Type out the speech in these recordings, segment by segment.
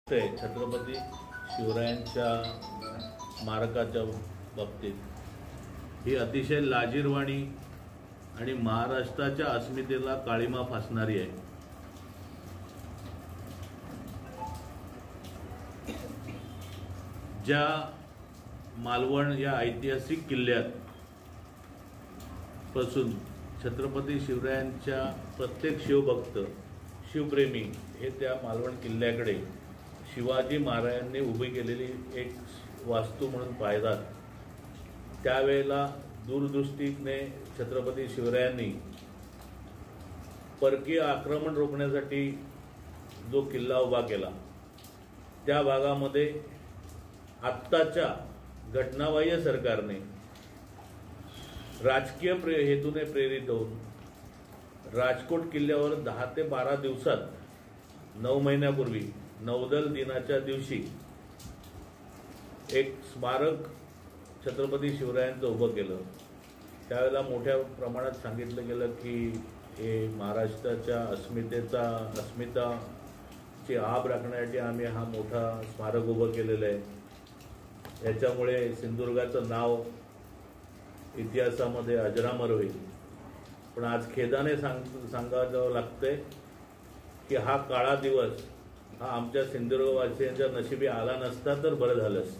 छत्रपती शिवरायांच्या स्मारकाच्या बाबतीत ही अतिशय लाजिरवाणी आणि महाराष्ट्राच्या अस्मितेला काळिमा फासणारी आहे। ज्या मालवण या ऐतिहासिक किल्ल्यात पासून छत्रपती शिवरायांच्या प्रत्येक शिवभक्त शिवप्रेमी हे त्या मालवण किल्ल्याकडे शिवाजी महाराजांनी उभी केलेली एक वास्तू म्हणून पाहतात, त्यावेळेला दूरदृष्टीने छत्रपती शिवरायांनी परकीय आक्रमण रोखण्यासाठी जो किल्ला उभा केला त्या भागामध्ये आत्ताच्या घटनाबाह्य सरकारने राजकीय हेतूने प्रेरित होऊन राजकोट किल्ल्यावर 10 ते 12 दिवसात 9 महिन्यापूर्वी नौदल दिनाच्या दिवशी एक स्मारक छत्रपती शिवरायांचं उभं केलं। त्यावेळेला मोठ्या प्रमाणात सांगितलं गेलं की हे महाराष्ट्राच्या अस्मिताची आब राखण्यासाठी आम्ही हा मोठा स्मारक उभं केलेलं आहे, याच्यामुळे सिंधुदुर्गाचं नाव इतिहासामध्ये अजरामर होईल। पण आज खेदाने सांगावं लागतंय की हा काळा दिवस हा आमच्या सिंधुदुर्गवासियांच्या नशिबी आला नसता तर बरं झालं असतं।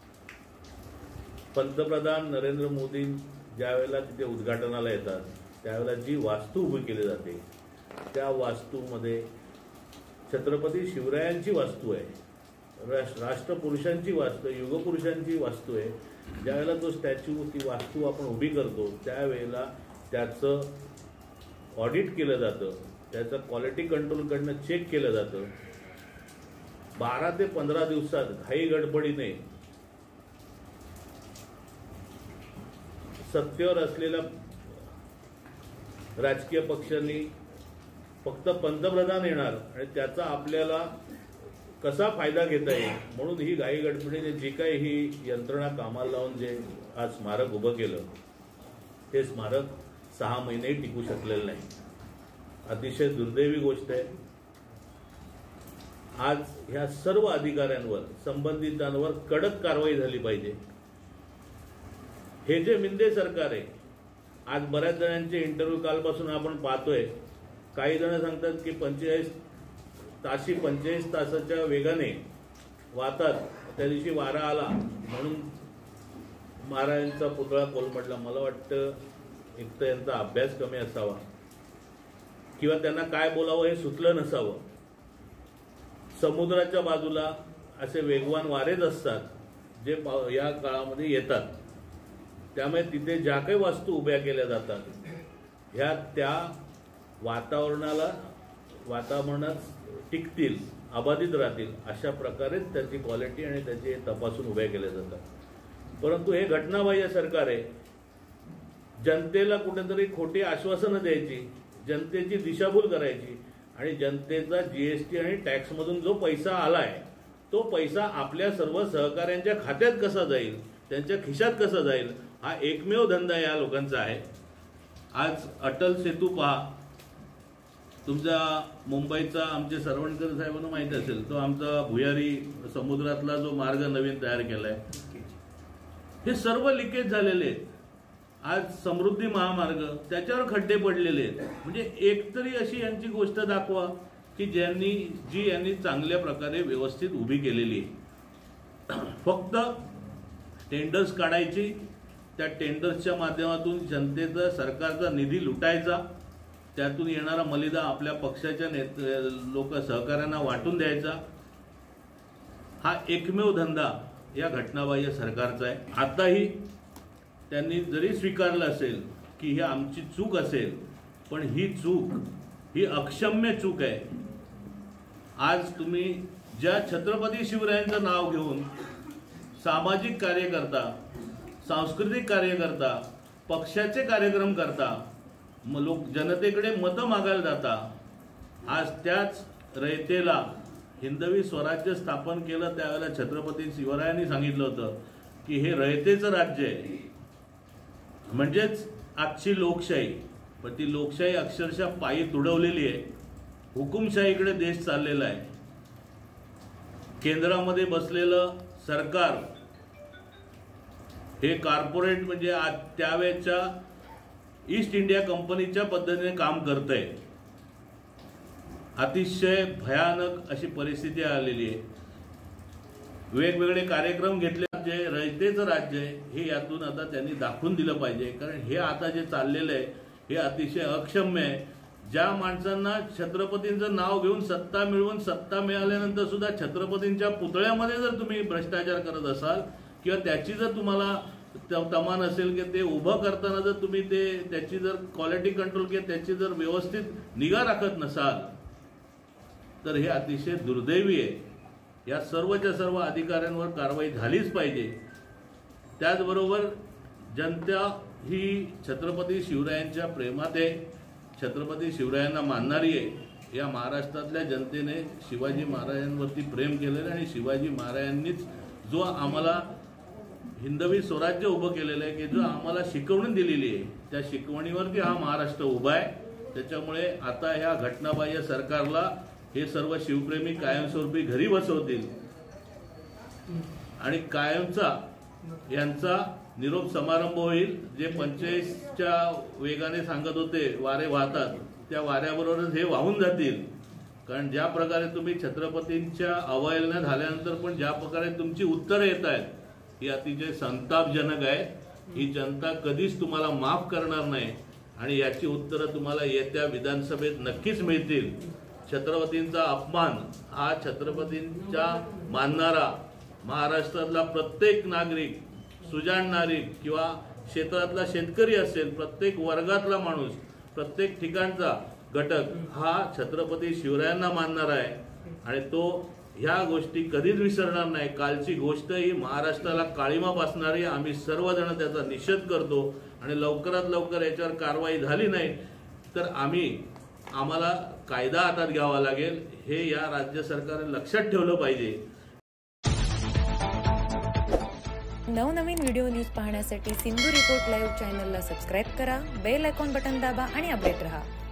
पंतप्रधान नरेंद्र मोदी ज्यावेळेला तिथे उद्घाटनाला येतात त्यावेळेला जी वास्तू उभी केली जाते त्या वास्तूमध्ये छत्रपती शिवरायांची वास्तू आहे, राष्ट्रपुरुषांची वास्तू आहे, युगपुरुषांची वास्तू आहे। ज्यावेळेला तो स्टॅच्यू ती वास्तू आपण उभी करतो त्यावेळेला त्याचं ऑडिट केलं जातं, त्याचं क्वालिटी कंट्रोलकडनं चेक केलं जातं। 12 ते 15 दिवसात घाई गडबडीने सत्तेवर असलेल्या राजकीय पक्षांनी फक्त पंतप्रधान येणार आणि त्याचा आपल्याला कसा फायदा घेता येईल म्हणून ही घाई गडबडीने जी काही ही यंत्रणा कामाला लावून जे आज स्मारक उभं केलं ते स्मारक 6 महिनेही टिकू शकलेलं नाही। अतिशय दुर्दैवी गोष्ट आहे। आज ह्या सर्व अधिकाऱ्यांवर संबंधितांवर कडक कारवाई झाली पाहिजे। हे जे मिंदे सरकार आहे, आज बऱ्याच जणांचे इंटरव्ह्यू कालपासून आपण पाहतोय, काही जण सांगतात की 45 तासाच्या वेगाने वाहतात, त्या दिवशी वारा आला म्हणून महाराजांचा पुतळा कोलमडला। मला वाटतं एक तर यांचा अभ्यास कमी असावा किंवा त्यांना काय बोलावं हे सुचलं नसावं। समुद्राच्या बाजूला असे वेगवान वारेच असतात जे या काळामध्ये येतात, त्यामुळे तिथे ज्या काही वास्तू उभ्या केल्या जातात ह्या त्या वातावरणात टिकतील, अबाधित राहतील अशा प्रकारेच त्याची क्वालिटी आणि त्याचे तपासून उभ्या केल्या जातात। परंतु हे घटनाबाह्य सरकार आहे, जनतेला कुठेतरी खोटी आश्वासनं द्यायची, जनतेची दिशाभूल करायची आणि जनतेचा जीएसटी आणि टॅक्समधून जो पैसा आलाय तो पैसा आपल्या सर्व सहकाऱ्यांच्या खात्यात कसा जाईल, त्यांच्या खिशात कसा जाईल हा एकमेव धंदा या लोकांचा आहे। आज अटल सेतू पहा, तुमचा मुंबईचा आमचे सरवणकर साहेबांना माहिती असेल, तो आमचा भुयारी समुद्रातला जो मार्ग नवीन तयार केलाय हे सर्व लिकेज झालेले आहेत। आज समृद्धी महामार्ग त्याच्यावर खड्डे पडलेले आहेत। म्हणजे एकतरी अशी यांची गोष्ट दाखवा की यांनी चांगल्या प्रकारे व्यवस्थित उभी केलेली आहे। फक्त टेंडर्स काढायची, त्या टेंडर्सच्या माध्यमातून जनतेचा सरकारचा निधी लुटायचा, त्यातून येणारा मलिदा आपल्या पक्षाच्या लोक सहकाऱ्यांना वाटून द्यायचा, हा एकमेव धंदा या घटनाबाह्य सरकारचा आहे। आताही त्यांनी जरी स्वीकारलं असेल की ही आमची चूक असेल, पण ही चूक ही अक्षम्य चूक आहे। आज तुम्ही ज्या छत्रपती शिवरायांचं नाव घेऊन सामाजिक कार्यकर्ता, सांस्कृतिक कार्यकर्ता, पक्षाचे कार्यक्रम करता, लोक जनतेकडे मतं मागायला जाता, आज त्याच रयतेला हिंदवी स्वराज्य स्थापन केलं त्यावेळेला छत्रपती शिवरायांनी सांगितलं होतं की हे रयतेचं राज्य आहे। म्हणजेच आजची लोकशाही, पण ती लोकशाही अक्षरशः पायी तुडवलेली आहे। हुकुमशाहीकडे देश चाललेला आहे। केंद्रामध्ये बसलेलं सरकार हे कॉर्पोरेट म्हणजे त्यावेळेच्या ईस्ट इंडिया कंपनीच्या पद्धतीने काम करतंय। अतिशय भयानक अशी परिस्थिती आलेली आहे। वेगवेगळे कार्यक्रम घेतले, जे रयतेचं राज्य आहे हे यातून आता त्यांनी दाखवून दिलं पाहिजे, कारण हे आता जे चाललेलं आहे हे अतिशय अक्षम्य आहे। ज्या माणसांना छत्रपतींचं नाव घेऊन सत्ता मिळवून सत्ता मिळाल्यानंतर सुद्धा छत्रपतींच्या पुतळ्यामध्ये जर तुम्ही भ्रष्टाचार करत असाल किंवा त्याची जर तुम्हाला तमान असेल की ते उभं करताना जर तुम्ही त्याची जर क्वालिटी कंट्रोल किंवा त्याची जर व्यवस्थित निगा राखत नसाल तर हे अतिशय दुर्दैवी आहे। या सर्वच्या सर्व अधिकाऱ्यांवर कारवाई झालीच पाहिजे। त्याचबरोबर जनता ही छत्रपती शिवरायांच्या प्रेमात आहे, छत्रपती शिवरायांना मानणारी आहे। या महाराष्ट्रातल्या जनतेने शिवाजी महाराजांवरती प्रेम केलेलं आणि शिवाजी महाराजांनीच जो आम्हाला हिंदवी स्वराज्य उभं केलेलं आहे, की जो आम्हाला शिकवणी दिलेली आहे, त्या शिकवणीवरती हा महाराष्ट्र उभा आहे। त्याच्यामुळे आता ह्या घटनाबाह्य सरकारला हे सर्व शिवप्रेमी कायमस्वरूपी घरी बसवतील आणि कायमचा यांचा निरोप समारंभ होईल। जे 45च्या वेगाने सांगत होते वारे वाहतात, त्या वाऱ्याबरोबरच हे वाहून जातील। कारण ज्या प्रकारे तुम्ही छत्रपतींच्या अवहेलना झाल्यानंतर पण ज्या प्रकारे तुमची उत्तरं येत आहेत ही अतिशय संतापजनक आहे। ही जनता कधीच तुम्हाला माफ करणार नाही आणि याची उत्तरं तुम्हाला येत्या विधानसभेत नक्कीच मिळतील। छत्रपतींचा अपमान हा छत्रपतींच्या मानणारा महाराष्ट्रातला प्रत्येक नागरिक, सुजाण नागरिक किंवा क्षेत्रातला शेतकरी असेल, प्रत्येक वर्गातला माणूस, प्रत्येक ठिकाणचा घटक हा छत्रपती शिवरायांना मानणार आहे आणि तो ह्या गोष्टी कधीच विसरणार नाही। कालची गोष्ट ही महाराष्ट्राला काळीमा पासणारी, आम्ही सर्वजण त्याचा निषेध करतो आणि लवकरात लवकर याच्यावर कारवाई झाली नाही तर आम्हाला कायदा हातात घ्यावा लागेल, हे या राज्य सरकारने लक्षात ठेवलं पाहिजे। नवनवीन व्हिडिओ न्यूज पाहण्यासाठी सिंधू रिपोर्ट लाईव्ह चॅनलला सबस्क्राईब करा, बेल आयकॉन बटन दाबा आणि अपडेट रहा।